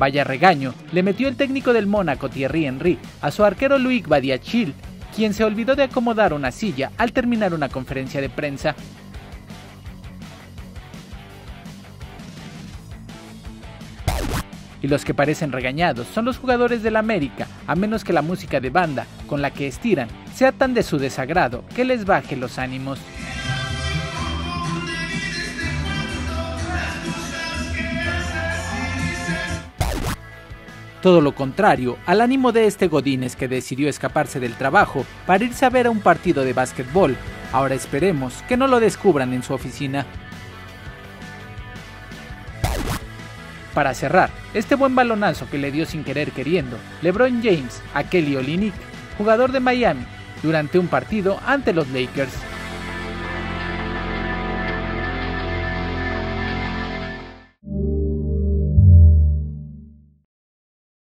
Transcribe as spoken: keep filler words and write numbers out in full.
Vaya regaño le metió el técnico del Mónaco Thierry Henry a su arquero Loic Badiachil, quien se olvidó de acomodar una silla al terminar una conferencia de prensa. Y los que parecen regañados son los jugadores del América, a menos que la música de banda con la que estiran sea tan de su desagrado que les baje los ánimos. Todo lo contrario al ánimo de este Godínez que decidió escaparse del trabajo para irse a ver a un partido de básquetbol. Ahora esperemos que no lo descubran en su oficina. Para cerrar, este buen balonazo que le dio sin querer queriendo LeBron James a Kelly Olynyk, jugador de Miami, durante un partido ante los Lakers.